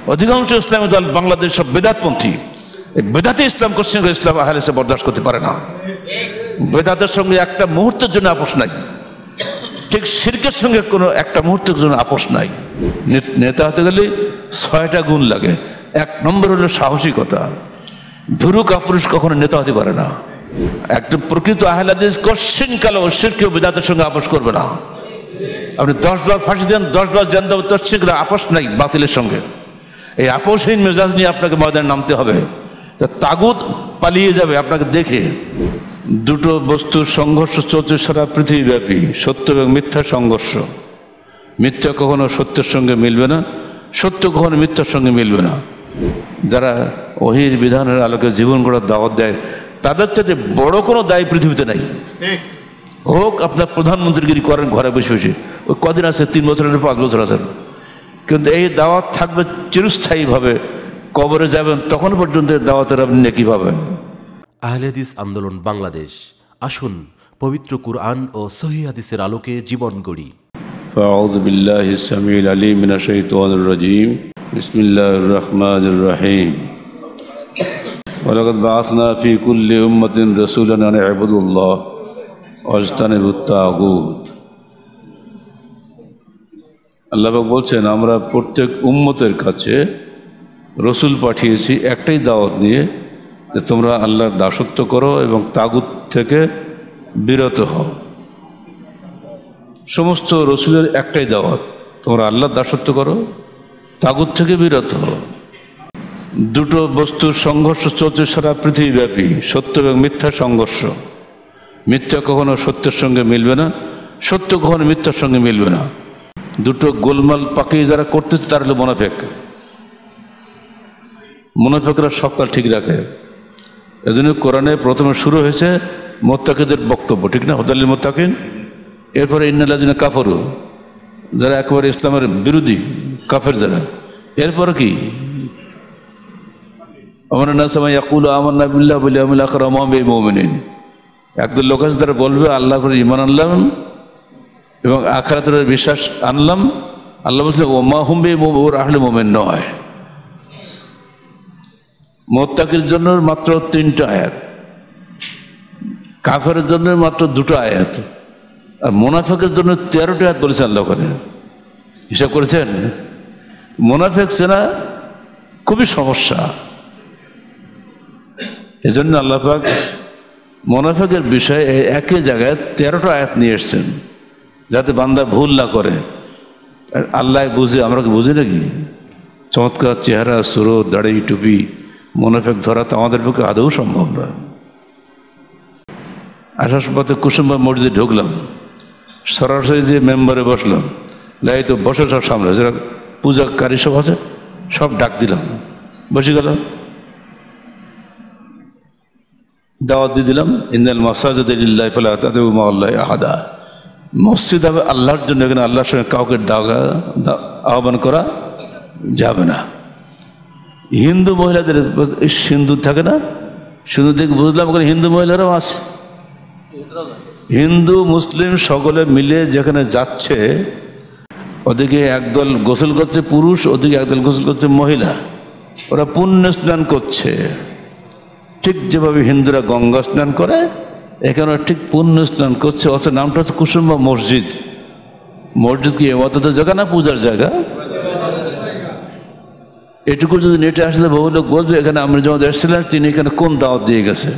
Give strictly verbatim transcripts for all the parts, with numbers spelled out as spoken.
অধিকাংশ ইসলামী দল বাংলাদেশ সব বেদাতপন্থী। বেদাতে ইসলাম কোশ্চেন করে ইসলাম আহলে হাদিস বরদাস্ত করতে পারে না। বেদাতের সঙ্গে একটা মুহূর্তের জন্য আপোষ নাই, ঠিক শিরকের সঙ্গে কোনো একটা মুহূর্তের জন্য আপোষ নাই। নেতা হতে গেলে ছয়টা গুণ লাগে। এক নম্বর হলো সাহসিকতা। ভুরু কাপুরুষ কখনো নেতা হতে পারে না। একজন প্রকৃত আহলে হাদিস কোশ্চেন কালো শিরক ও বেদাতের সঙ্গে আপোষ করবে না। আপনি দশ বার ফাঁসি দেন, দশ বার জান দেব, তোর শিরক আপোষ নাই বাতিলের সঙ্গে। এই আপোষহীন মেজাজ নিয়ে আপনাকে ময়দানে নামতে হবে। তা তাগুত পালিয়ে যাবে আপনাকে দেখে। দুটো বস্তুর সংঘর্ষ চলছে সারা পৃথিবীব্যাপী, সত্য এবং মিথ্যার সংঘর্ষ। মিথ্যা কখনো সত্যের সঙ্গে মিলবে না, সত্য কখনো মিথ্যার সঙ্গে মিলবে না। যারা ওহির বিধানের আলোকে জীবন গড়ার দাওয়াত দেয়, তাদের চাইতে বড় কোনো দায় পৃথিবীতে নাই। হোক আপনার প্রধানমন্ত্রীগিরি করেন ঘরে বসে বসে, ওই কদিন আছে, তিন বছর আছে, পাঁচ বছর আছেন, কিন্তু এই দাওয়াত থাকবে চিরস্থায়ীভাবে। কবরে যাবেন তখন পর্যন্ত দাওয়াতের আপনি নেকি পাবেন। আহলে হাদিস আন্দোলন বাংলাদেশ, আসুন পবিত্র কুরআন ও সহিহ হাদিসের আলোকে জীবন গড়ি। আউযু বিল্লাহি সামিউল আলিম মিনাশ শাইতানির রাজীম। বিসমিল্লাহির রহমানির রহিম। ওয়ালাকাদ বাআসনা ফি কুল্লি উম্মাতিন রাসূলান আন ইবুদুল্লাহ ওয়াজতানিবুত তাগুত। আল্লাহ পাক বলছেন, আমরা প্রত্যেক উম্মতের কাছে রসুল পাঠিয়েছি একটাই দাওয়াত নিয়ে, যে তোমরা আল্লাহর দাসত্ব করো এবং তাগুত থেকে বিরত হও। সমস্ত রসুলের একটাই দাওয়াত, তোমরা আল্লাহর দাসত্ব করো, তাগুত থেকে বিরত হও। দুটো বস্তুর সংঘর্ষ চলছে সারা পৃথিবীব্যাপী, সত্য এবং মিথ্যার সংঘর্ষ। মিথ্যা কখনো সত্যের সঙ্গে মিলবে না, সত্য কখনো মিথ্যার সঙ্গে মিলবে না। দুটো গোলমাল পাকিয়ে যারা করতেছে তারা হলো মুনাফিক। মুনাফিকরা সবকাল ঠিক রাখে। এজন্য কোরআনে প্রথমে শুরু হয়েছে মুত্তাকিদের বক্তব্য, ঠিক না? হুদালিল মুত্তাকিন। এরপরে ইন্নাল্লাযিনা কাফারু, যারা একেবারে ইসলামের বিরোধী, কাফের যারা। এরপরে কি? আমার নাসমা ইয়াকুলু আমান্না বিল্লাহি ওয়াল ইয়াউমিল আখির ওয়া মা হুম বিমুমিনিন। একদল লোক আছে তারা বলবে আল্লাহর উপর ঈমান আনলাম এবং আখিরাতের বিশ্বাস আনলাম। আল্লাহ বলছেন ওয়া মা হুম বিমুমিনিন, ওরা আহলে মুমিন নয়। মুত্তাকির জন্য মাত্র তিনটা আয়াত, কাফের জন্য মাত্র দুটো আয়াত, আর মুনাফিকের জন্য তেরোটা আয়াত বলেছেন আল্লাহ। ওখানে হিসাব করেছেন? মুনাফিক চেনা খুবই সমস্যা। এজন্য আল্লাহ পাক মুনাফিকের বিষয়ে একই জায়গায় তেরোটা আয়াত নিয়ে এসছেন, যাতে বান্দা ভুল না করে। আল্লাহ বুঝে, আমরা কি বুঝি নাকি? চমৎকার চেহারা, সুরত, দাড়ি, টুপি, মুনাফিক ধরা তো আমাদের পক্ষে আদৌ সম্ভব নয়। আসার পথে কুসুমবা মসজিদে ঢুকলাম, সরাসরি যে মেম্বারে বসলাম, লাই তো বসে সব সামনে যারা পূজাকারী সব আছে সব ডাক দিলাম, বসে গেল, দাওয়াত দিয়ে দিলাম। ইন্নাল মাসাজিদা লিল্লাহি ফালা তাদউ মা আল্লাহি আহাদা। মসজিদ হবে আল্লাহর জন্য, এখানে আল্লাহর সঙ্গে কাউকে ডাকা আহ্বান করা যাবে না। হিন্দু মহিলাদের সিন্দুর থাকে না, সিন্দুর দেখে বুঝলাম ওখানে হিন্দু মহিলারাও আছে। হিন্দু মুসলিম সকলে মিলে যেখানে যাচ্ছে, ওদিকে একদল গোসল করছে পুরুষ, ওদিকে একদল গোসল করছে মহিলা, ওরা পুণ্য স্নান করছে। ঠিক যেভাবে হিন্দুরা গঙ্গা স্নান করে, এখানে ঠিক পুণ্য স্নান করছে। অথচ নামটা হচ্ছে কুসুমবা মসজিদ। মসজিদ কি ইবাদতের জায়গা না পূজার জায়গা? এটুকু যদি নেটে আসলে বহু লোক বলবে এখানে আমরা যখন এসেছিলেন তিনি এখানে কোন দাওয়াত দিয়ে গেছে।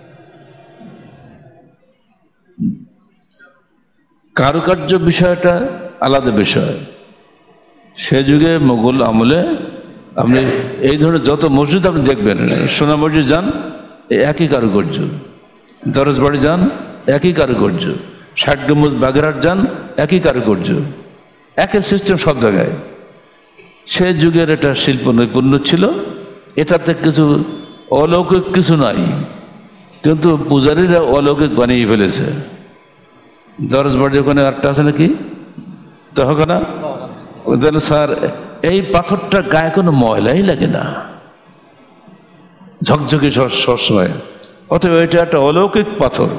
কারুকার্য বিষয়টা আলাদা বিষয়। সে যুগে মোগল আমলে আপনি এই ধরনের যত মসজিদ আপনি দেখবেন, সোনা মসজিদ যান একই কারুকার্য, দরজ বাড়ি যান একই কারুকার্য, ষাট গম্বুজ বাগেরহাট যান একই কারুকার্য, একই সিস্টেম সব জায়গায়। সে যুগের এটা শিল্প নৈপুণ্য ছিল, এটাতে কিছু অলৌকিক কিছু নাই, কিন্তু পূজারীরা অলৌকিক বানিয়ে ফেলেছে। দরজ বাড়ি ওখানে আরেকটা আছে নাকি তহখানা, স্যার এই পাথরটা গায়ে কোনো ময়লাই লাগে না, ঝকঝকে সবসময়। অথবা এটা একটা অলৌকিক পাথর,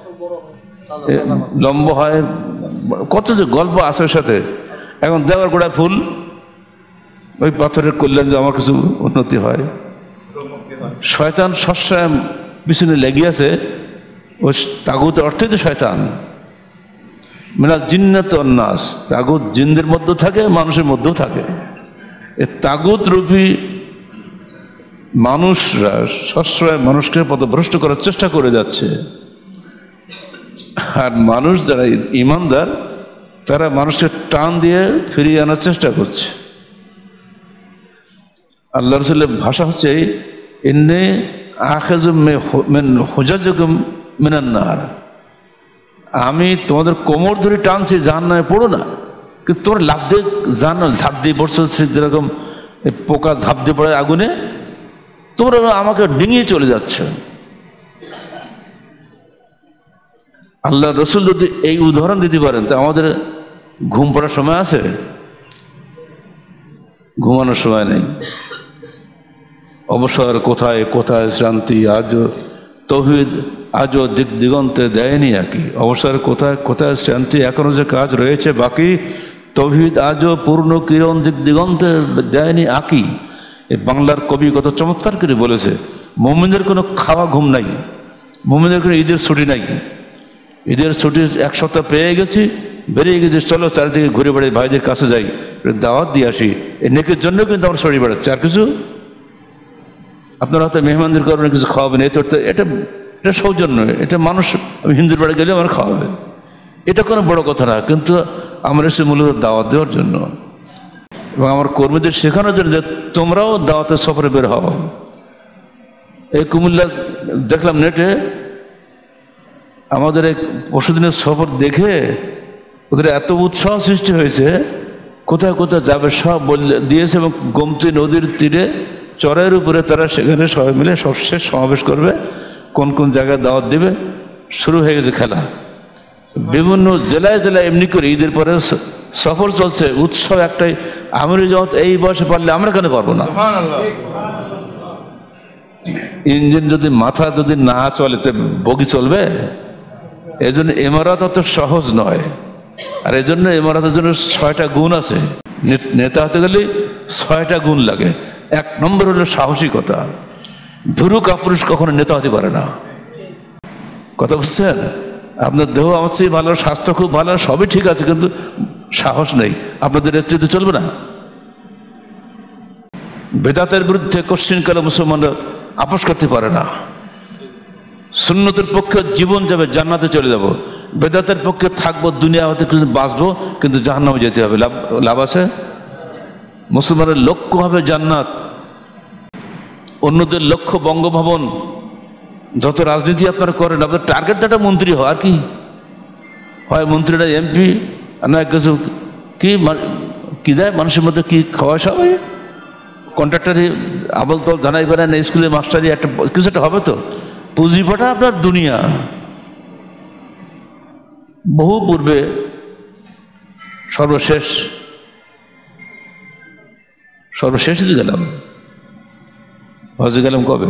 লম্বা হয়, কত যে গল্প আছে সাথে। এখন দেওয়ার গোড়ায় ফুল, ওই পাথরের কল্যাণ যে আমার কিছু উন্নতি হয়। শয়তান সবসময় পিছনে লেগে আছে, ওই তাগুতের অর্থই তো শয়তান। মিনাল জিন্নাত ওয়ান নাস, তাগুত জিনদের মধ্যেও থাকে, মানুষের মধ্যেও থাকে। এই তাগুত রূপী মানুষরা সবসময় মানুষকে পথভ্রষ্ট করার চেষ্টা করে যাচ্ছে, আর মানুষ যারা ইমানদার তারা মানুষকে টান দিয়ে ফিরিয়ে আনার চেষ্টা করছে। আল্লাহ রাসূলের ভাষা হচ্ছে ইন্নী আখিযু মিন হুজাজিকুম মিনান নার, আমি তোমাদের কোমর ধরে টানছি জাহান্নামে পড়ো না, কিন্তু তোমরা লাফ দিয়ে জান ঝাঁপ দিয়ে পড়ছো, যেরকম পোকা ঝাঁপ দিয়ে পড়ে আগুনে, তোমরা আমাকে ডিঙিয়ে চলে যাচ্ছ। আল্লাহ রসুল যদি এই উদাহরণ দিতে পারেন তা আমাদের ঘুম পড়ার সময় আছে? ঘুমানোর সময় নেই। অবসর কোথায় কোথায় শান্তি, আজও তৌহিদ আজও দিক দিগন্তে দেয়নি একই। অবসর কোথায় কোথায় শান্তি, এখনো যে কাজ রয়েছে বাকি, তৌহিদ আজও পূর্ণ কিরণ দিক দিগন্তে দেয়নি আঁকি। এই বাংলার কবি কত চমৎকার করে বলেছে, মুমিনদের কোনো খাওয়া ঘুম নাই, মুমিনদের কোনো ঈদের ছুটি নাই। ঈদের ছুটি এক সপ্তাহ পেয়ে গেছি, বেরিয়ে গেছি, চলো চারিদিকে ঘুরে বেড়াই, ভাইদের কাছে যাই, দাওয়াত দিয়ে আসি। এই নেকের জন্য কিন্তু আমরা সরিয়ে বেড়াচ্ছি, আর কিছু আপনারা হয়তো মেহমানদের কারণে কিছু খাওয়াবেন, এতে এটা এটা সৌজন্য, এটা মানুষ, আমি হিন্দুর বাড়ি গেলে আমার খাওয়াবে, এটা কোনো বড় কথা না, কিন্তু আমরা এসে মূলত দাওয়াত দেওয়ার জন্য এবং আমার কর্মীদের শেখানোর জন্য যে তোমরাও দাওয়াতের সফরে বের হও। এই কুমিল্লা দেখলাম নেটে, আমাদের এক পরশুদিনের সফর দেখে ওদের এত উৎসাহ সৃষ্টি হয়েছে, কোথায় কোথায় যাবে সব বলে দিয়েছে, এবং গোমতী নদীর তীরে চরের উপরে তারা সেখানে সবাই মিলে সব শেষ সমাবেশ করবে, কোন কোন জায়গায় দাওয়াত দেবে, শুরু হয়ে গেছে খেলা। বিভিন্ন জেলায় জেলায় এমনি করে ঈদের পরে সফর চলছে, উৎসব একটাই, আমিরি জামাত এই বয়সে পারলে আমরা কেন পারবো না? ইঞ্জিন যদি মাথা যদি না চলে তো বগি চলবে? এই জন্য ইমারত অত সহজ নয়, আর এই জন্য ইমারতের জন্য ছয়টা গুণ আছে। নেতা হতে গেলে ছয়টা গুণ লাগে। এক নম্বর হলো সাহসিকতা। ভুরু কাপুরুষ কখনো নেতা হতে পারে না। কথা বুঝছেন? আপনার দেহ আমার চেয়ে ভালো, স্বাস্থ্য খুব ভালো, সবই ঠিক আছে, কিন্তু সাহস নেই, আপনাদের নেতৃত্বে চলবে না। বেদাতের বিরুদ্ধে কোশ্চিনকালে মুসলমানরা আপোষ করতে পারে না। সুন্নতের পক্ষে জীবন যাবে, জান্নাতে চলে যাব। বেদাতের পক্ষে থাকবো, দুনিয়া হতে কিছু বাঁচবো, কিন্তু জাহান্নামে যেতে হবে। লাভ লাভ আছে? মুসলমানের লক্ষ্য হবে জান্নাত, অন্যদের লক্ষ্য বঙ্গভবন। যত রাজনীতি আপনারা করেন, আপনার টার্গেটটা একটা মন্ত্রী হয়, আর কি হয়? মন্ত্রীরা এমপি না কিছু কি কি যায় মানুষের মধ্যে, কি খাওয়া সবাই কন্ট্রাক্টারি আবল তল জানাই বেড়ায় না, স্কুলে মাস্টারি একটা কিছু একটা হবে তো। পুঁজিপাটা আপনার দুনিয়া। বহু পূর্বে সর্বশেষ সর্বশেষ দিকে গেলাম, হজে গেলাম কবে?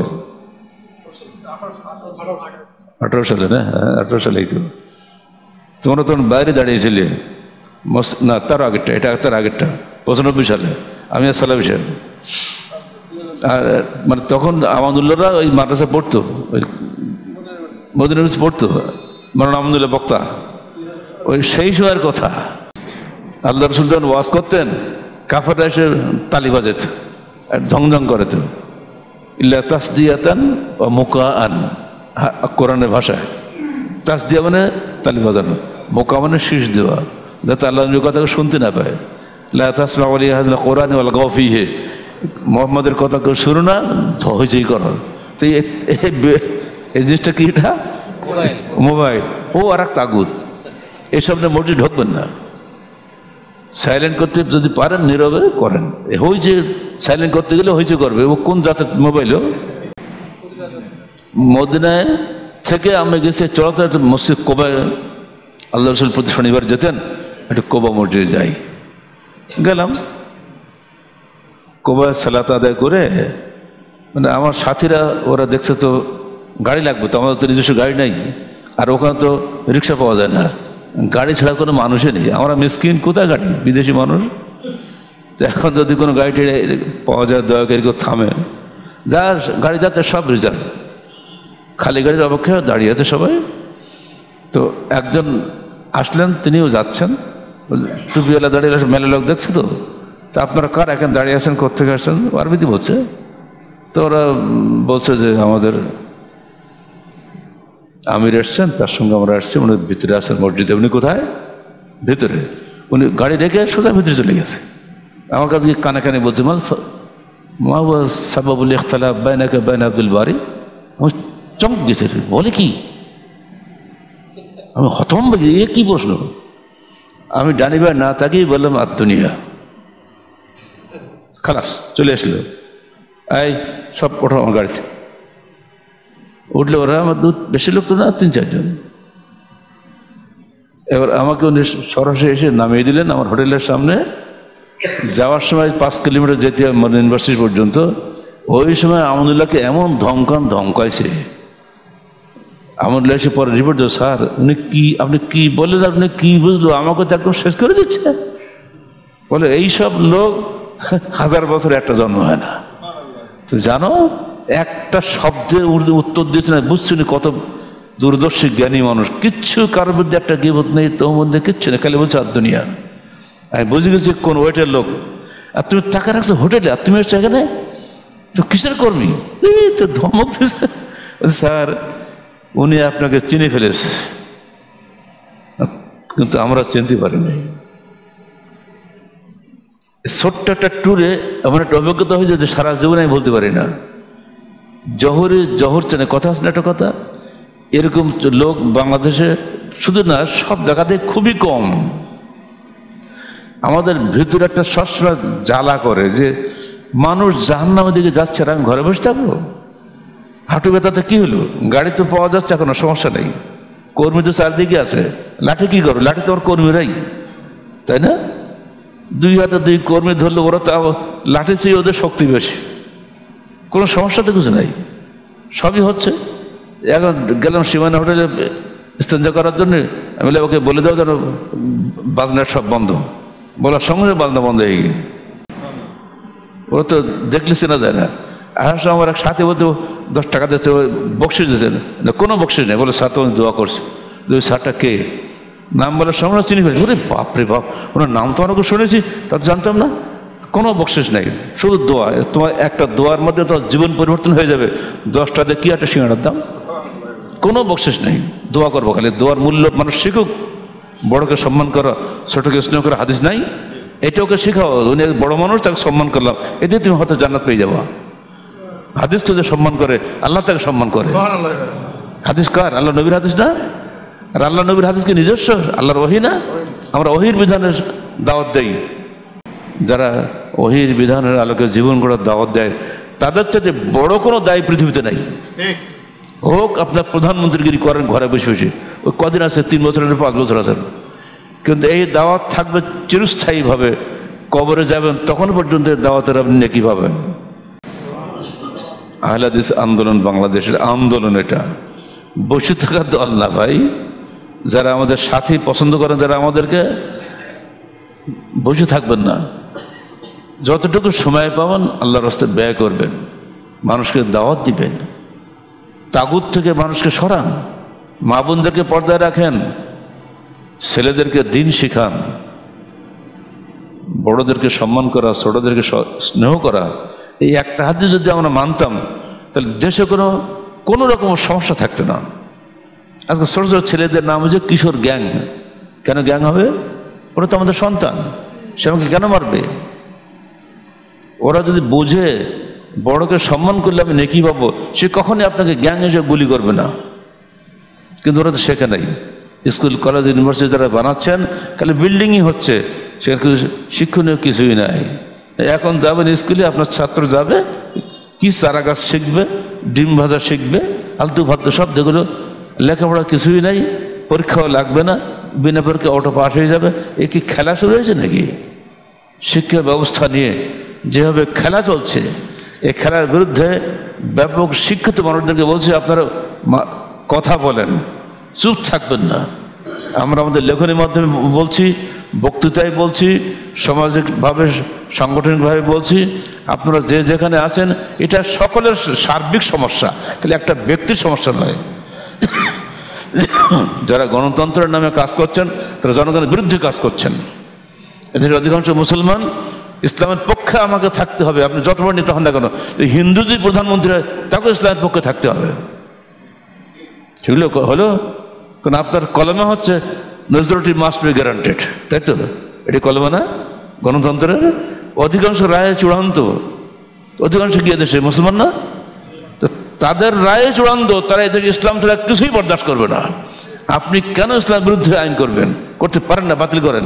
আঠারো সালে না? হ্যাঁ আঠারো সালেই তো। তোমরা তখন বাইরে দাঁড়িয়েছিলে না, তার আগেরটা, এটা তার আগেরটা পঁচানব্বই সালে আমি আর সালামি সাহেব। আর মানে তখন আমাদুল্লাহরা ওই মাদ্রাসা পড়তো, ওই মদিনা পড়তো, মাওলানা আহমদুল্লাহ বক্তা। ওই সেই সময়ের কথা, আল্লাহ রসুল যখন ওয়াজ করতেন, কাফেররা এসে তালি বাজেত আর ঝংঝং করে তো, ইল্লা তাসদিয়াতান ও মুকাআন, কোরআনের ভাষায়। তাসদিয়া মানে তালি বাজানো, মোকা মানে শীষ দেওয়া, যাতে আল্লাহ নবীর কথা শুনতে না পায়। লা তাসমাউ লিহাযিল কোরআনি ওয়াল গাউ ফীহি, মুহাম্মাদের কথা কেউ শুনো না, হইচই করো। তো এই জিনিসটা কি? এটা মোবাইল। ও আর এক তাগুত। এসব নিয়ে মোটেই ঢুকবেন না। সাইলেন্ট করতে যদি পারেন, নীরবে করেন। হইচে সাইলেন্ট করতে গেলে হইচে করবে। ও কোন জাতের মোবাইলও? মদিনায় থেকে আমি গেছি চড়াতে একটা মসজিদ কোবায়, আল্লাহ রসুল প্রতি শনিবার যেতেন, একটু কোবা মসজিদে যাই। গেলাম কোবায় সালাত আদায় করে, মানে আমার সাথীরা ওরা দেখছে তো গাড়ি লাগবে, তো আমাদের তো নিজস্ব গাড়ি নাই, আর ওখানে তো রিক্সা পাওয়া যায় না, গাড়ি ছাড়া কোনো মানুষই নেই। আমরা মিসকিন, কোথায় গাড়ি? বিদেশি মানুষ। তো এখন যদি কোনো গাড়িটি পাওয়া যায় দয়া করে কেউ থামে, যার গাড়ি যাচ্ছে সব রিজার্ভ, খালি গাড়ির অপেক্ষা দাঁড়িয়ে আছে সবাই। তো একজন আসলেন, তিনিও যাচ্ছেন, টুপিওয়ালা দাঁড়িয়ে মেলা লোক দেখছে। তো তো আপনারা কার এখন দাঁড়িয়ে আছেন, কোথেকে আসছেন, আরবিতে বলছে। তো ওরা বলছে যে আমাদের আমির এসছেন, তার সঙ্গে আমরা আসছি, উনি ভিতরে আসেন মসজিদে। উনি কোথায়? ভিতরে। উনি গাড়ি রেখে সোজা ভিতরে চলে গেছে। আমার কাছে কানে কানে বলছে মাল মা সাবাবুল ইখতিলাফ বাইনাকা বাইন আব্দুল বারি। আমি চমক গেছে, বলে কি? আমি হতভম্ব, এ কি প্রশ্ন? আমি ডানি ভাই না তাকেই বললাম আর দুনিয়া খালাস। চলে আসলো, এই সব ওঠো আমার গাড়িতে। উঠলে ওরা, আমার দু বেশি লোক তো না, তিন চারজন। এবার আমাকে উনি সরাসরি এসে নামিয়ে দিলেন আমার হোটেলের সামনে। যাওয়ার সময় পাঁচ কিলোমিটার যেতে হবে মানে ইউনিভার্সিটি পর্যন্ত। ওই সময় আমনুল্লাহকে এমন ধমকান ধমকাইছে, আমনুল্লাহ এসে পরে রিপোর্ট দেব, স্যার উনি কি, আপনি কি বললেন, আপনি কি বুঝলো, আমাকে তো একদম শেষ করে দিচ্ছে। বলে এইসব লোক হাজার বছর একটা জন্ম হয় না। তো জানো, একটা শব্দের উত্তর দিচ্ছে না, বুঝছি উনি কত দূরদর্শী জ্ঞানী মানুষ। কিচ্ছু কারোর মধ্যে একটা গিবত নেই, তোর মধ্যে কিচ্ছু নেই, খালি বলছে আর দুনিয়া। আমি বুঝে গেছি কোন ওয়েটের লোক। আর তুমি টাকা রাখছো হোটেলে, আর তুমি এসছো এখানে, তো কিসের কর্মী? এই তো ধমক দিচ্ছে। স্যার উনি আপনাকে চিনে ফেলেছে, কিন্তু আমরা চিনতে পারিনি। ছোট্ট একটা ট্যুরে এমন একটা অভিজ্ঞতা হয়েছে যে সারা জীবনে আমি বলতে পারি না। জহরে জহর চেনে কথা আছে না একটা কথা, এরকম লোক বাংলাদেশে শুধু না সব জায়গাতে খুবই কম। আমাদের ভিতরে একটা সবসময় জ্বালা করে যে মানুষ জাহান্নামের দিকে যাচ্ছে, আর আমি ঘরে বসে থাকবো। হাঁটু ব্যথাতে কি হলো, গাড়ি তো পাওয়া যাচ্ছে, এখনো সমস্যা নেই, কর্মী তো চারদিকে আছে, লাঠি কি করো, লাঠি তো ওর কর্মীরাই, তাই না? দুই হাতে দুই কর্মী ধরলে ওরা তো লাঠি চেয়ে ওদের শক্তি বেশি, কোনো সমস্যা তো কিছু নাই, সবই হচ্ছে। এখন গেলাম সীমানা হোটেলে স্তেঞ্জা করার জন্যে, আমি বলে ওকে বলে দাও যেন বাজনার সব বন্ধ, বলার সঙ্গে বাজনা বন্ধ হয়ে গিয়ে, ওরা তো দেখলে চেনা যায় না। আর আমার এক সাথে বলতে দশ টাকা দিচ্ছে, বকশিস দিচ্ছেন না, কোনো বকশিস নেই। বলে স্যার তো দোয়া করছে। দুই স্যারটা কে, নাম বলার সঙ্গে চিনি ফেলেছি। ওরে বাপরে বাপ, ওনার নাম তো অনেক শুনেছি, তা জানতাম না। কোনো বকশিস নেই, শুধু দোয়া। তোমার একটা দোয়ার মধ্যে তোমার জীবন পরিবর্তন হয়ে যাবে। দশটা দিয়ে কি একটা সিঙ্গাড়ার দাম, কোনো বকশিস নেই। দোয়া করবো খালি, দোয়ার মূল্য মানুষ শিখুক। বড়কে সম্মান করা, ছোটকে স্নেহ করা হাদিস নাই, এটা ওকে শেখাও। উনি বড় মানুষ, তাকে সম্মান করলাম, এতে তুমি হয়তো জান্নাত পেয়ে যাবো। হাদিস তো যে সম্মান করে, আল্লাহ তাকে সম্মান করে। হাদিস কার? আল্লাহ নবীর হাদিস না? আর আল্লাহ নবীর হাদিস কি নিজস্ব? আল্লাহর ওহী না? আমরা ওহীর বিধানের দাওয়াত দেই। যারা ওহীর বিধানের আলোকে জীবন গড়ার দাওয়াত দেয়, তাদের চাইতে বড় কোনো দায় পৃথিবীতে নাই। হোক আপনার প্রধানমন্ত্রীগিরি করেন ঘরে বসে বসে, ওই কদিন আছে, তিন বছর পাঁচ বছর আছেন, কিন্তু এই দাওয়াত থাকবে চিরস্থায়ীভাবে। কবরে যাবেন তখন পর্যন্ত দাওয়াতের আপনি নেকি পাবেন। আহলে হাদিস আন্দোলন বাংলাদেশের আন্দোলন, এটা বসে থাকার দল না ভাই। যারা আমাদের সাথী পছন্দ করেন, যারা আমাদেরকে, বসে থাকবেন না। যতটুকু সময় পাবেন আল্লাহর রাস্তায় ব্যয় করবেন, মানুষকে দাওয়াত দিবেন, তাগুত থেকে মানুষকে সরান, মা বোনদেরকে পর্দায় রাখেন, ছেলেদেরকে দিন শিখান, বড়দেরকে সম্মান করা, ছোটদেরকে স্নেহ করা। এই একটা হাদিস যদি আমরা মানতাম, তাহলে দেশে কোনো কোনো রকম সমস্যা থাকতো না। আজকে ছোটো ছোটো ছেলেদের নাম হচ্ছে কিশোর গ্যাং। কেন গ্যাং হবে? ওরা তো আমাদের সন্তান, সে আমাকে কেন মারবে? ওরা যদি বোঝে বড়কে সম্মান করলে আমি নেকি পাবো, সে কখনই আপনাকে গ্যাং এসে গুলি করবে না। কিন্তু ওরা তো শেখে নাই। স্কুল কলেজ ইউনিভার্সিটি যারা বানাচ্ছেন, খালি বিল্ডিংই হচ্ছে, সেখানে শিক্ষণীয় কিছুই নাই। এখন যাবেন স্কুলে, আপনার ছাত্র যাবে কি চারা গাছ শিখবে, ডিম ভাজা শিখবে, আলতু ফালতু সব, যেগুলো লেখাপড়া কিছুই নাই, পরীক্ষাও লাগবে না, বিনা পরীক্ষা অটো পাস হয়ে যাবে। এ কি খেলা শুরু হয়েছে নাকি? শিক্ষা ব্যবস্থা নিয়ে যেভাবে খেলা চলছে, এই খেলার বিরুদ্ধে ব্যাপক শিক্ষিত মানুষদেরকে বলছে আপনারা কথা বলেন, চুপ থাকবেন না। আমরা আমাদের লেখনের মাধ্যমে বলছি, বক্তৃতায় বলছি, সামাজিকভাবে সাংগঠনিকভাবে বলছি, আপনারা যে যেখানে আছেন এটা সকলের সার্বিক সমস্যা, তাহলে একটা ব্যক্তির সমস্যা নয়। যারা গণতন্ত্রের নামে কাজ করছেন তারা জনগণের বিরুদ্ধে কাজ করছেন। এদের অধিকাংশ মুসলমান ইসলামের পক্ষে আমাকে থাকতে হবে, আপনি যত বড় নেতা হন না কেন। হিন্দু যদি প্রধানমন্ত্রী হয় তাকে ইসলামের পক্ষে থাকতে হবে, সেগুলো হলো। কারণ আপনার কলমে হচ্ছে মেজরিটি মাস্ট বি গ্যারান্টেড, তাই তো? এটি কলমে না গণতন্ত্রের? অধিকাংশ রায় চূড়ান্ত, অধিকাংশ গিয়ে দেশে মুসলমান না, তো তাদের রায় চূড়ান্ত, তারা এদের ইসলাম ছাড়া কিছুই বরদাস্ত করবে না। আপনি কেন ইসলামের বিরুদ্ধে আইন করবেন? করতে পারেন না, বাতিল করেন।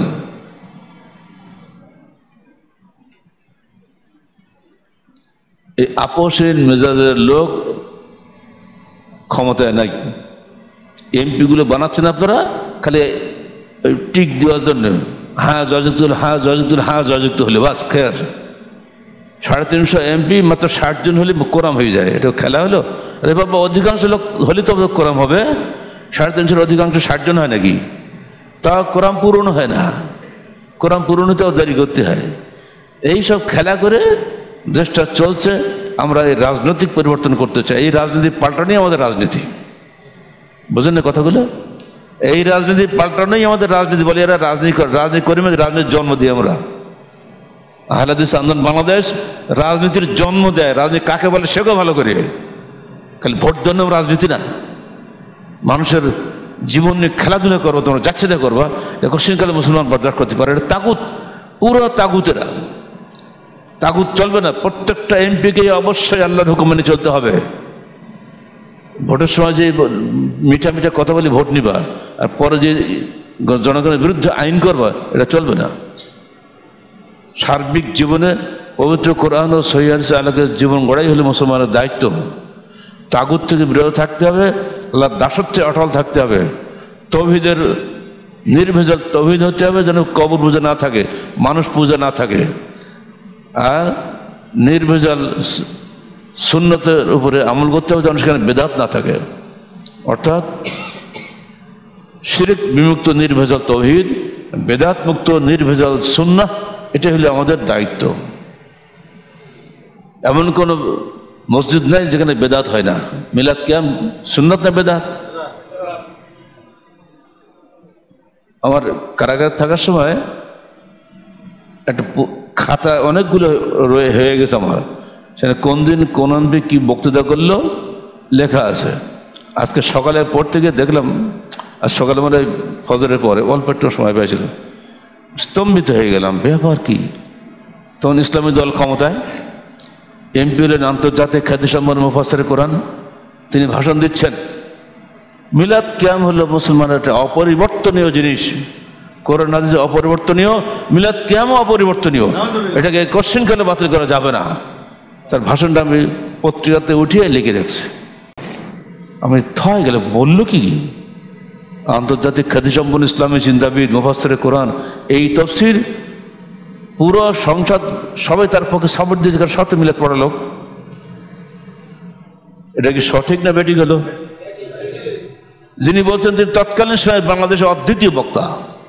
এই আপোষহীন মেজাজের লোক ক্ষমতায় নাই। এমপিগুলো বানাচ্ছেন আপনারা খালি টিক দেওয়ার জন্য, হ্যাঁ জয়যুক্ত হলো, হ্যাঁ জয়যুক্ত হলো, হ্যাঁ জয়যুক্ত হলে বাস খেয়ার। সাড়ে তিনশো এমপি মাত্র ষাট জন হলে কোরাম হয়ে যায়, এটা খেলা হলো? আরে বাবা, অধিকাংশ লোক হলে তো কোরাম হবে। সাড়ে তিনশোর অধিকাংশ ষাট জন হয় নাকি? তা কোরাম পূরণ হয় না, কোরাম পূরণ হতেও দেরি করতে হয়। এইসব খেলা করে দেশটা চলছে। আমরা এই রাজনৈতিক পরিবর্তন করতে চাই, এই রাজনীতি পাল্টানোই আমাদের রাজনীতি। বুঝলেন না কথাগুলো? এই রাজনীতি পাল্টানোই আমাদের রাজনীতি। বলে এরা রাজনীতি করে, রাজনীতি করি মানে রাজনীতির জন্ম দিই আমরা। আহলে হাদিস আন্দোলন বাংলাদেশ রাজনীতির জন্ম দেয়। রাজনীতি কাকে বলে সেও ভালো করে, খালি ভোট জন্য রাজনীতি না। মানুষের জীবন নিয়ে খেলাধুলা করবো, তোমরা যাচ্ছে দেখ করবা, কোশ্চিনকালে মুসলমান বরদাস্ত করতে পারে। এটা তাগুত, পুরো তাগুতেরা। তাগুত চলবে না। প্রত্যেকটা এমপিকে অবশ্যই আল্লাহর হুকুম মেনে চলতে হবে। ভোটের সময় যে মিঠা মিঠা কথা বলে ভোট নিবা, আর পরে যে জনগণের বিরুদ্ধে আইন করবা, এটা চলবে না। সার্বিক জীবনে পবিত্র কোরআন ও সহিহ হাদিসে আলোকের জীবন গড়াই হলে মুসলমানের দায়িত্ব। তাগুত থেকে বিরত থাকতে হবে, আল্লাহর দাসত্বে অটল থাকতে হবে। তৌহিদের নির্ভেজাল তৌহিদ হতে হবে, যেন কবর পূজা না থাকে, মানুষ পূজা না থাকে। আর নির্ভেজাল সুন্নতের উপরে আমল করতে হবে, যেন সেখানে বেদাত না থাকে। অর্থাৎ শিরক বিমুক্ত নির্ভেজাল তৌহিদ, বেদাত মুক্ত নির্ভেজাল সুন্নাহ, এটা হলো আমাদের দায়িত্ব। এমন কোনো মসজিদ নাই যেখানে বেদাত হয় না। মিলাদ কিয়াম সুন্নাত না বেদাত? আমার কারাগারে থাকার সময় একটা খাতা অনেকগুলো রয়ে হয়ে গেছে আমার, সেখানে কোন দিন কোন আনবি কী বক্তৃতা করলো লেখা আছে। আজকে সকালে পড়তে গিয়ে দেখলাম, আর সকালে মানে ফজরের পরে অল্প একটু সময় পেয়েছিল, স্তম্ভিত হয়ে গেলাম। ব্যাপার কি? তখন ইসলামী দল ক্ষমতায়, এমপি হলেন আন্তর্জাতিক খ্যাতিসম্পন্ন মুফাসসির কোরআন, তিনি ভাষণ দিচ্ছেন। মিলাদ কিয়াম হলো মুসলমানের একটা অপরিবর্তনীয় জিনিস। কোরআন হাদিসে অপরিবর্তনীয়, মিলাদ কিয়ামও অপরিবর্তনীয়। এটাকে কোশ্চিন কালে বাতিল করা যাবে না। তার ভাষণটা আমি পত্রিকাতে উঠিয়ে লিখে রাখছি। আমি থয় গেলে বললো কি, আন্তর্জাতিক খ্যাতিসম্পন্ন ইসলামী চিন্তাবিদ মুফাসসির কোরআন, এই তাফসীর পুরো সংসদ সবাই তার পক্ষে সাপোর্ট দিয়েছে, কারণ সাথে মিলাদ পড়ালো। এটা কি সঠিক না বেঠিক হলো? যিনি বলছেন তিনি তৎকালীন সময় বাংলাদেশের অদ্বিতীয় বক্তা।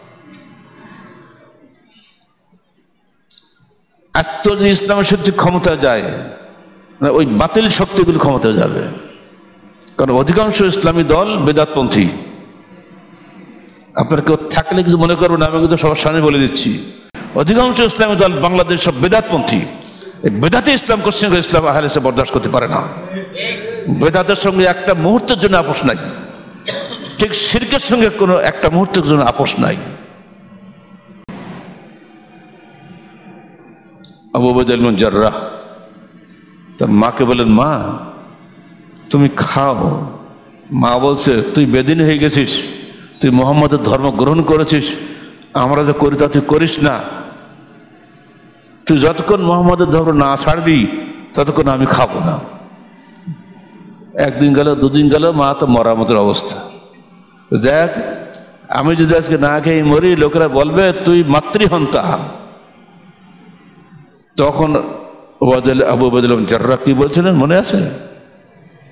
আজ তো যদি ইসলামের শক্তি ক্ষমতায় যায়, ওই বাতিল শক্তিগুলো ক্ষমতায় যাবে। কারণ অধিকাংশ ইসলামী দল বেদাতপন্থী। আপনার কেউ থাকলে কিছু মনে করবেন, আমি কিন্তু সবার সামনে বলে দিচ্ছি, অধিকাংশ ইসলামী দল বাংলাদেশ সব বেদাতপন্থী। এই বেদাতে ইসলাম কোশ্চিন করে ইসলাম আহলে হাদিস বরদাস্ত করতে পারে না। বেদাতের সঙ্গে একটা মুহূর্তের জন্য আপোষ নাই, ঠিক শিরকের সঙ্গে কোনো একটা মুহূর্তের জন্য আপোষ নাই। আবু উবাইদা ইবনে জাররাহ তার মাকে বলেন, মা তুমি খাও। মা বলছে, তুই বেদিন হয়ে গেছিস, তুই মুহাম্মদের ধর্ম গ্রহণ করেছিস, আমরা যা করি তা তুই করিস না। তুই যতক্ষণ মুহাম্মদের ধর্ম না ছাড়বি ততক্ষণ আমি খাবো না। একদিন গেল, দুদিন গেল, মা তো মরার মতো অবস্থা। দেখ, আমি যদি আজকে না খেয়ে মরি, লোকেরা বলবে তুই মাতৃহন্তা। তখন আবু উবাইদা ইবনে জাররাহ কি বলছিলেন মনে আছে?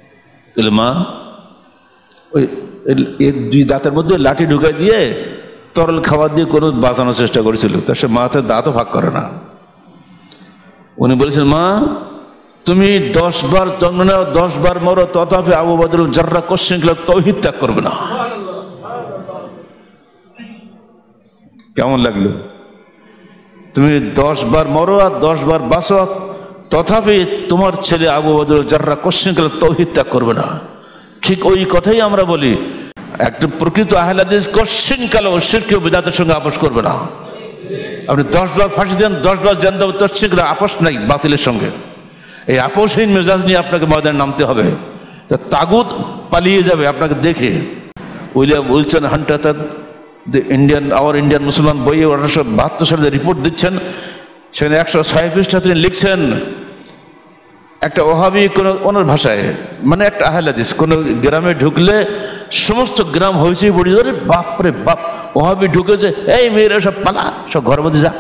মা, ওই এর দুই দাঁতের মধ্যে লাঠি ঢুকাই দিয়ে তরল খাবার দিয়ে কোনো বাঁচানোর চেষ্টা করেছিল, তার সে মাথায় দাঁতও ভাগ করে না। উনি বলেছেন, মা তুমি দশ বার জন্ম নাও, দশ বার মরো, তথাপি আবু বকর যাররা কোশ্চেন গুলো তাওহীদ ত্যাগ করবে না। কেমন লাগলো? তুমি দশ বার মরো আর দশ বার বাঁচো, তথাপি তোমার ছেলে আবু বকর যাররা কোশ্চেন গুলো তাওহীদ ত্যাগ করবে না। ঠিক ওই কথাই আমরা বলি, একটা প্রকৃত আহলে হাদিস কোশ্চেন কালো শিরক ও বিদআতের সঙ্গে আপোষ করবে না। আপনি দশ বার ফাঁসি দেন, দশ বার জান দেব, তোর শিরক আপোষ নাই বাতিলের সঙ্গে। এই আপোষহীন মেজাজ নিয়ে আপনাকে ময়দানে নামতে হবে। তা তাগুত পালিয়ে যাবে আপনাকে দেখে। উইলিয়াম উইলসন হান্টার তার দ্য ইন্ডিয়ান আওয়ার ইন্ডিয়ান মুসলমান বইয়ে আঠারোশো বাহাত্তর সালে রিপোর্ট দিচ্ছেন, সেখানে একশো ছয় পৃষ্ঠা তিনি লিখছেন, একটা ওহাবি কোনো ওনার ভাষায়, মানে একটা আহলে হাদিস কোনো গ্রামে ঢুকলে সমস্ত গ্রাম হয়েছে পড়ে যাবে, বাপরে বাপ ওহাবি ঢুকেছে, এই মেয়েরা সব পালা, সব ঘর মধ্যে যা।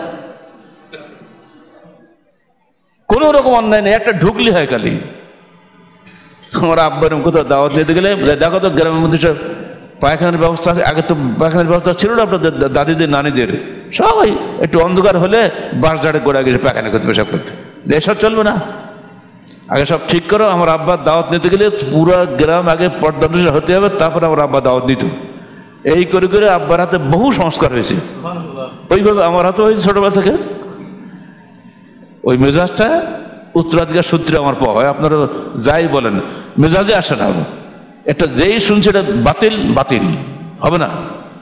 কোন রকম অন্যায় নেই, একটা ঢুকলি হয় খালি। আমার আব্বার কোথাও দাওয়াত নিতে গেলে দেখো তো গ্রামের মধ্যে সব পায়খানার ব্যবস্থা আছে। আগে তো পায়খানার ব্যবস্থা ছিল না আপনাদের দাদিদের নানিদের, সবাই একটু অন্ধকার হলে বাঁশ ঝাড়ে গোড়া গেছে পায়খানা করতে, পেশাব করতে। এসব চলবে না, আগে সব ঠিক করো। আমার আব্বার দাওয়াত নিতে গেলে পুরা গ্রাম আগে পর্দা হতে হবে, তারপরে আমার আব্বা দাওয়াত নিত। এই করে করে আব্বার হাতে বহু সংস্কার হয়েছে, ওইভাবে আমার হাতে হয়েছে ছোটবেলা থেকে। ওই মেজাজটা উত্তরাধিকার সূত্রে আমার পাওয়া হয়। আপনারা যাই বলেন, মেজাজে আসে না। এটা যেই শুনছে এটা বাতিল, বাতিল হবে না।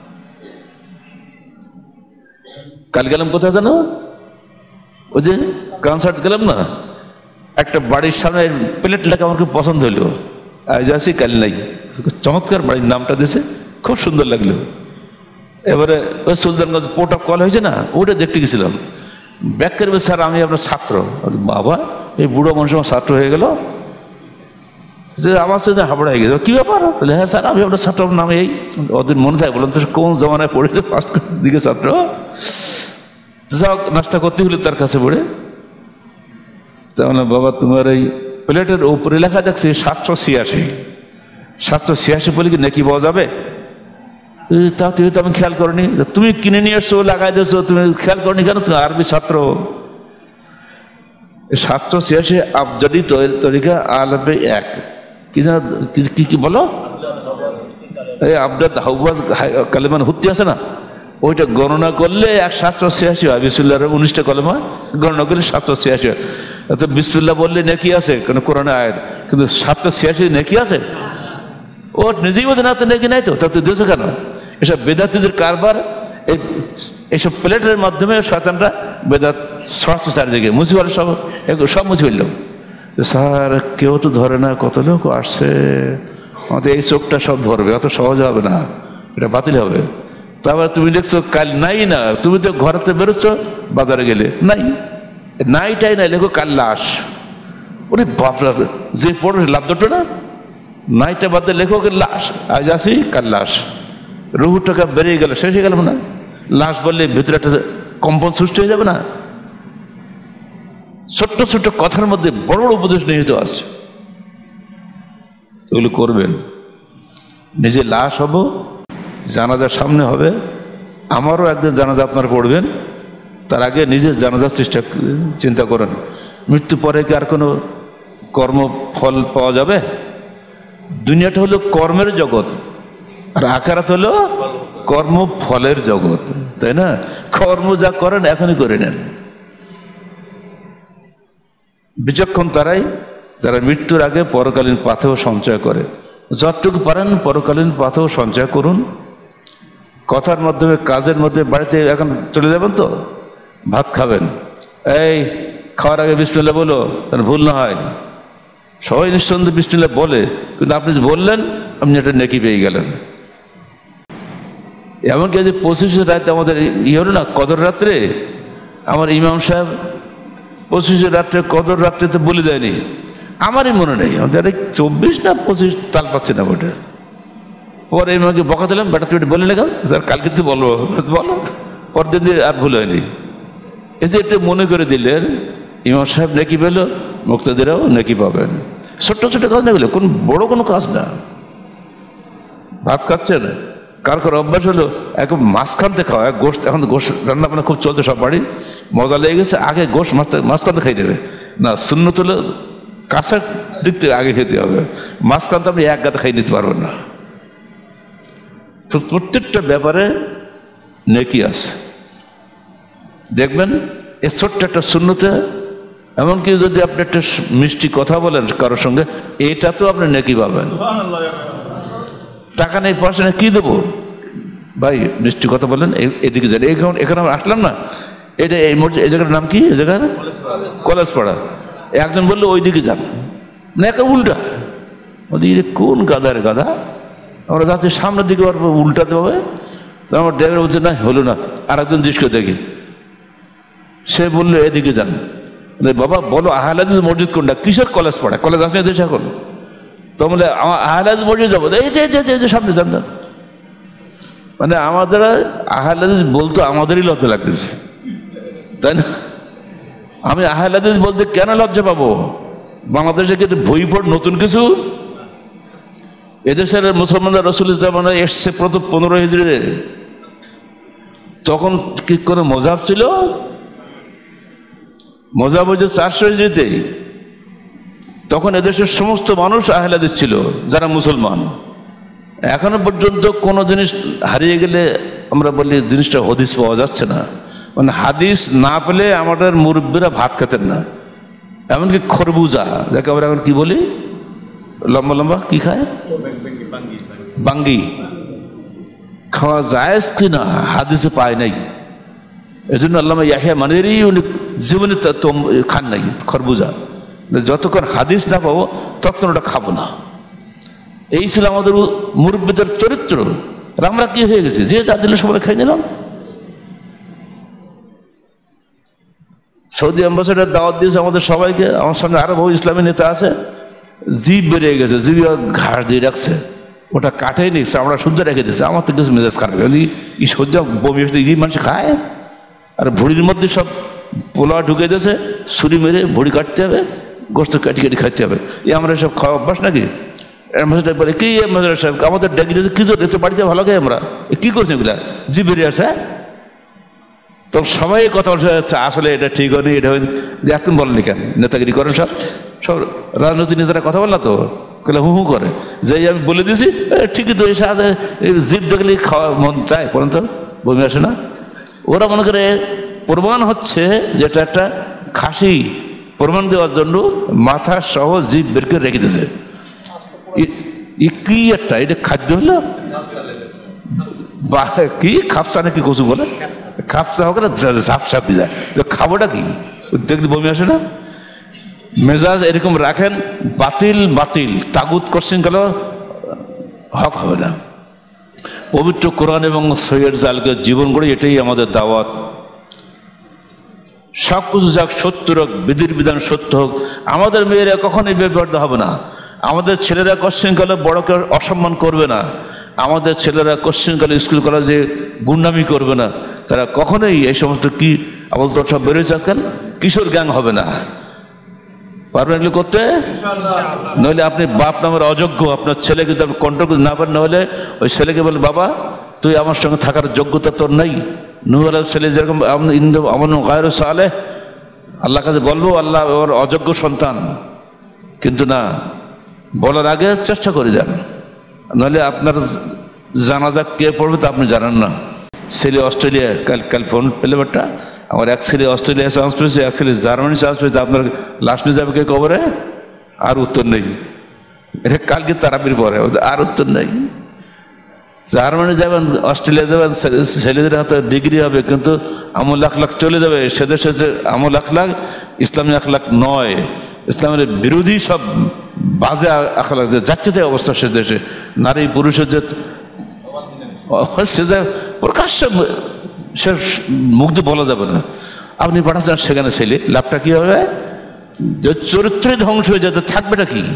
কাল গেলাম কোথায় জানো, ওই যে কনসার্ট গেলাম না, একটা বাড়ির সামনে প্লেট লেখা আমার খুব পছন্দ হইলো, আজ আসি কাল নাই। চমৎকার বাড়ির নামটা দিয়েছে, খুব সুন্দর লাগলো। এবারে ওই সুলতানগঞ্জ পোর্ট অফ কল হয়েছে না, ওটা দেখতে গেছিলাম। ব্যাক করবে, স্যার আমি আপনার ছাত্র। বাবা, এই বুড়ো মানুষ আমার ছাত্র হয়ে গেল, আমার সাথে হাবড়া হয়ে গেছে। কি ব্যাপার? তাহলে হ্যাঁ স্যার আমি আপনার ছাত্র, নাম এই। ওদের মনে থাকে, বললাম তো কোন জমানায় পড়েছে, ফার্স্ট ক্লাসের দিকে ছাত্র। যাও নাস্তা করতে হলে তার কাছে পড়ে, তাহলে বাবা তোমার এই প্লেটের উপরে লেখা দেখছি সাতশো ছিয়াশি সাতশো ছিয়াশি বলে কি নাকি পাওয়া যাবে? তা তুমি তো আমি খেয়াল করিনি, তুমি কিনে নিয়ে এসছো, লাগাই দিয়েছো, তুমি খেয়াল করনি কেন? তুমি আরবি ছাত্র। সাতশো ছিয়াশি আবজাদি তরিকা আলবে এক, কি যেন কি কি বলো, এই আবজাদ হাউবাদ কালেমান হুত্তি আছে না, ওইটা গণনা করলে এক সাতশো ছিয়াশি হয়। বিসমিল্লাহ উনিশটা কলেমা গণনা করলে সাতশো ছিয়াশি হয়। তো বিসমিল্লাহ বললে নেকি আছে, কারণ কোরআনে আয়াত, কিন্তু সাতশো ছিয়াশি নেকি আছে? ও নিজেই বোঝে না, তো নেকি নাই তো, তা তুই দিয়েছো কেন? এসব বেদাতিদের কারবার, এই এইসব প্লেটের মাধ্যমে শয়তানরা বেদাত ছড়াচ্ছে চারিদিকে, মুছে ফেলে সব, সব মুছে ফেললাম। স্যার কেউ তো ধরে না, কত লোক আসছে, আমাদের এই চোখটা সব ধরবে, অত সহজ হবে না, এটা বাতিল হবে। তারপরে তুমি দেখছো কাল নাই না, তুমি তো ঘরেতে বেরোচ্ছ, বাজারে গেলে নাই, নাইটাই নাই, লেখো কাল লাশ। ওরে বাপরা, যে পড়ো লাভ দুটো না, নাইটা বাদে লেখো লাশ, আজ আসি কাল লাশ, রুহু টাকা বেরিয়ে গেল, শেষ হয়ে গেল না। লাশ বললে ভিতরে একটা কম্পন সৃষ্টি হয়ে যাবে না? ছোট্ট ছোট্ট কথার মধ্যে বড় বড় উপদেশ নিহিত আছে, এগুলো করবেন। নিজে লাশ হব, জানাজার সামনে হবে, আমারও একদিন জানাজা আপনারা পড়বেন, তার আগে নিজের জানাজার চেষ্টা চিন্তা করেন। মৃত্যু পরে কি আর কোনো কর্মফল পাওয়া যাবে? দুনিয়াটা হলো কর্মের জগৎ, আর আখিরাত হলো কর্মফলের জগৎ, তাই না? কর্ম যা করেন এখনই করে নেন। বিচক্ষণ তারাই যারা মৃত্যুর আগে পরকালীন পাথেও সঞ্চয় করে। যতটুকু পারেন পরকালীন পাথেও সঞ্চয় করুন। কথার মাধ্যমে, কাজের মধ্যে, বাড়িতে এখন চলে যাবেন তো ভাত খাবেন, এই খাওয়ার আগে বিসমিল্লাহ বলো, ভুল না হয়। সবাই নিঃসন্দেহে বিসমিল্লাহ বলে, কিন্তু আপনি যে বললেন আপনি একটা নেকি পেয়ে গেলেন। এমনকি যে পঁচিশে রাতে আমাদের ইয়ে হলো না, কদর রাত্রে, আমার ইমাম সাহেব পঁচিশে রাত্রে কদর রাত্রেতে বলে দেয়নি, আমারই মনে নেই, আমাদের চব্বিশ না পঁচিশ তাল পাচ্ছে না ওটা। পরে ইমামকে বকা দিলাম, বেটা তুমি বলে লেখা, স্যার কালকে তো বলবো, বলো। পরদিন দিয়ে আর ভুল হয়নি। এই যে এটা মনে করে দিলেন, ইমাম সাহেব নেকি পেল, মুক্তাদিরাও নেকি পাবেন। ছোট্ট ছোট্ট কাজ না, বলে কোন বড় কোনো কাজ না। ভাত খাচ্ছেন, কার কার অভ্যাস হলো এখন মাঝখানতে খাওয়া, গোষ্ঠ এখন গোষ্ঠ রান্না বান্না খুব চলছে সব বাড়ি, মজা লেগে গেছে, আগে গোষ্ঠ মাছ মাঝখানতে খাই দেবে না, সুন্নত হলো কাঁচার দিক থেকে আগে খেতে হবে, মাঝখানতে আপনি এক গাতে খাই নিতে পারবেন না। প্রত্যেকটা ব্যাপারে নেকি আছে। দেখবেন এ ছোট্ট একটা সুন্নতে, এমনকি যদি আপনি একটা মিষ্টি কথা বলেন কারোর সঙ্গে, এটা তো আপনি নেকি পাবেন। টাকা নেই, পয়সা নেই, কী দেবো ভাই, মিষ্টি কথা বলেন, এদিকে যান, এখানে এখানে আসলাম না, এটা এই মসজিদ, এই জায়গাটার নাম কি, এই জায়গার কলেজ পাড়া, একজন বললো ওই দিকে যান, না একে উল্টা, ওদিকে কোন গাদার গাদা, আমরা যাচ্ছি সামনের দিকে উল্টাতে হবে, তো আমার ড্রাইভার বলছে না হলো না, আর একজন দৃষ্টি দেখি, সে বললো এদিকে যান। বাবা বলো আহলে হাদিস মসজিদ কোনটা, কিসের কলেজ পড়া, কলেজ আসলে দেশে এখন, তো বলে আমার আহলে হাদিস মসজিদ যাবো, এই যে যে সামনে যান যান, মানে আমাদের আহলে হাদিস বলতো আমাদেরই লজ্জা লাগতেছে, তাই না? আমি আহলে হাদিস বলতে কেন লজ্জা পাবো? বাংলাদেশে কিন্তু বই পড় নতুন কিছু, এদেশের মুসলমানরা রসুলের জামানা এসছে প্রথম পনেরো হিজরিতে, তখন কি কোনো মজাব ছিল? মজাব হয়েছে চারশো হিজরিতে, তখন এদেশের সমস্ত মানুষ আহলে হাদিস ছিল যারা মুসলমান। এখনো পর্যন্ত কোনো জিনিস হারিয়ে গেলে আমরা বলি জিনিসটা হাদিস পাওয়া যাচ্ছে না, মানে হাদিস না পেলে আমাদের মুরব্বীরা ভাত খেতেন না, এমনকি খরবুজা যাকে আমরা এখন কি বলি, লম্বা লম্বা কি খায়, বাঙ্গি খাওয়া যায় কি না হাদিসে পায় নাই, এই জন্য আল্লামা ইয়াহিয়া মানেরই উনি জীবনে খান নাই খরবুজা, যতক্ষণ হাদিস না পাবো ততক্ষণ ওটা খাবো না। এই ছিল আমাদের মুরব্বীদের চরিত্র। আমরা কি হয়ে গেছি, যে যা দিলে সবাই খাই নিলাম। সৌদি অ্যাম্বাসেডার দাওয়াত দিয়েছে আমাদের সবাইকে, আমার সামনে আরো বহু ইসলামী নেতা আছে, জিভ বেরিয়ে গেছে, জিভ ঘাস দিয়ে রাখছে, ওটা কাটেই নি, আমরা সহ্য রেখে দিয়েছে, আমার তো কিছু মেজাজ খারাপ, ই সহ্য বমি হচ্ছে, এই মানুষ খায়, আর ভুড়ির মধ্যে সব পোলা ঢুকে দিয়েছে, ছুরি মেরে ভুড়ি কাটতে হবে, গোস্ত কাটি কাটি খাইতে হবে, এই আমরা সব খাওয়া অভ্যাস নাকি? অ্যাম্বাসেডার বলে কি অ্যাম্বাসেডার সাহেব আমাদের ডেকে দিয়েছে, কি জন্য তো বাড়িতে ভালো খাই আমরা, কী করছি এগুলা, জিভ বেরিয়ে আসে, তো সবাই কথা বলছে আসলে এটা ঠিক হয়নি, এটা হয়নি, যে এত বলেনি কেন, নেতাগিরি করেন সব, সব রাজনৈতিক নেতারা কথা বল না তো, কেন হু হু করে, যেই আমি বলে দিয়েছি ঠিকই তো, এই সাথে জিভ দেখলে খাওয়া মন চায়, বলেন তো বমি আসে না? ওরা মনে করে প্রমাণ হচ্ছে যেটা একটা খাসি, প্রমাণ দেওয়ার জন্য মাথা সহ জিভ বের করে রেখে দিয়েছে, কি একটা এটা খাদ্য হলো বা কি খাপসা নাকি কচু বলে, খাপসা হোক না ঝাপ সাপ দিয়ে যায়, তো খাবোটা কি দেখলে বমি আসে না? মেজাজ এরকম রাখেন, বাতিল বাতিল তাগুত করছেন গেল হক হবে না। পবিত্র কোরআন এবং সহিহ জালকে জীবন গড়ে, এটাই আমাদের দাওয়াত। সব কিছু যাক সত্য হোক, বিধির বিধান সত্য হোক, আমাদের মেয়েরা কখনোই বিভ্রান্ত হবে না, আমাদের ছেলেরা কোশ্চেন কালে বড়কে অসম্মান করবে না, আমাদের ছেলেরা কোশ্চেন কালে স্কুল কলেজে গুন্ডামি করবে না, তারা কখনোই এই সমস্ত কি আবল তো সব বেরোয়েছে আজকাল কিশোর গ্যাং হবে না। পারবেন এগুলো করতে? নইলে আপনি বাপ নামের অযোগ্য, আপনার ছেলেকে যদি আপনি কন্ট্রোল করতে না পারেন, নাহলে ওই ছেলেকে বলে বাবা তুই আমার সঙ্গে থাকার যোগ্যতা তোর নেই। নূহ আলাইহিস ছেলে যেরকম আমার গায়রু সালেহ, আল্লাহ কাছে বলবো আল্লাহ ওর অযোগ্য সন্তান, কিন্তু না, বলার আগে চেষ্টা করে যান, নাহলে আপনার জানাজা কে পড়বে তা আপনি জানেন না। ছেলে অস্ট্রেলিয়া, কাল কাল ফোন পেলে একটা, আমার এক ছেলে অস্ট্রেলিয়া চান্স পেয়েছে, এক ছেলে জার্মানি চান্স পেয়েছে, আপনার লাশ নিয়ে যাবে কে কবরে? আর উত্তর নেই, এটা কালকে তারাপির পরে, আর উত্তর নেই। জার্মানি যাবেন, অস্ট্রেলিয়া যাবেন, ছেলেদের হাতে ডিগ্রি হবে, কিন্তু আমল লাখ লাখ চলে যাবে, সে দেশে যে আমল লাখ লাখ ইসলামী আখলাখ নয়, ইসলামের বিরোধী সব বাজে আখলাখ যাচ্ছে তাই অবস্থা সে দেশে। নারী পুরুষের যে সে যে প্রকাশ্য সে মুখ দিয়ে বলা যাবে না, আপনি পাঠাচ্ছেন সেখানে ছেলে, লাভটা কী হবে? যে চরিত্রই ধ্বংস হয়ে যাবে, থাকবেটা কি?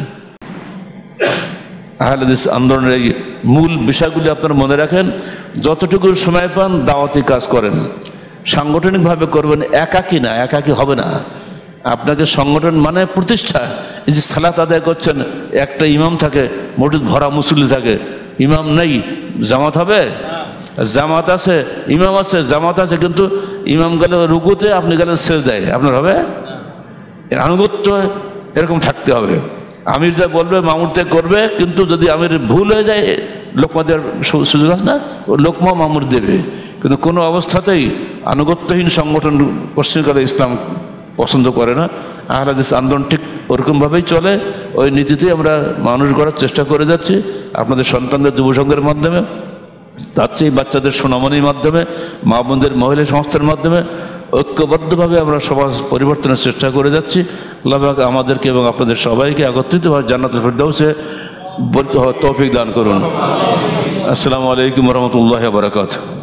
আহলে হাদিস আন্দোলনের এই মূল বিষয়গুলি আপনারা মনে রাখেন, যতটুকু সময় পান দাওয়াতি কাজ করেন, সাংগঠনিকভাবে করবেন, একাকী না, একাকী হবে না। আপনাকে সংগঠন মানে প্রতিষ্ঠা, এই যে সালাত আদায় করছেন, একটা ইমাম থাকে, মসজিদ ভরা মুসল্লি থাকে, ইমাম নেই, জামাত হবে? জামাত আছে, ইমাম আছে, জামাত আছে, কিন্তু ইমাম গেলে রুকুতে, আপনি গেলেন সেজদায়, আপনার হবে? আনুগত্য এরকম থাকতে হবে। আমির যা বলবে মামুর তে করবে, কিন্তু যদি আমির ভুল হয়ে যায় লোকমা দেওয়ার সুযোগ আছে না, লোকমা মামুর দেবে। কিন্তু কোনো অবস্থাতেই আনুগত্যহীন সংগঠন পশ্চিমকালে ইসলাম পছন্দ করে না। আহলে হাদিস আন্দোলন ঠিক ওরকমভাবেই চলে, ওই নীতিতেই আমরা মানুষ গড়ার চেষ্টা করে যাচ্ছি। আপনাদের সন্তানদের যুবসংঘের মাধ্যমে, তার চেয়ে বাচ্চাদের সোনামণির মাধ্যমে, মা বোনদের মহিলা সংস্থার মাধ্যমে ঐক্যবদ্ধভাবে আমরা সমাজ পরিবর্তনের চেষ্টা করে যাচ্ছি। আল্লাহ পাক আমাদেরকে এবং আপনাদের সবাইকে একত্রিতভাবে জান্নাতুল ফিরদাউসে তৌফিক দান করুন। আসসালামু আলাইকুম ওয়া রাহমাতুল্লাহি ওয়া বারাকাতুহু।